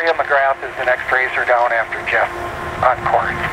Maria McGrath is the next racer down after Jeff on course.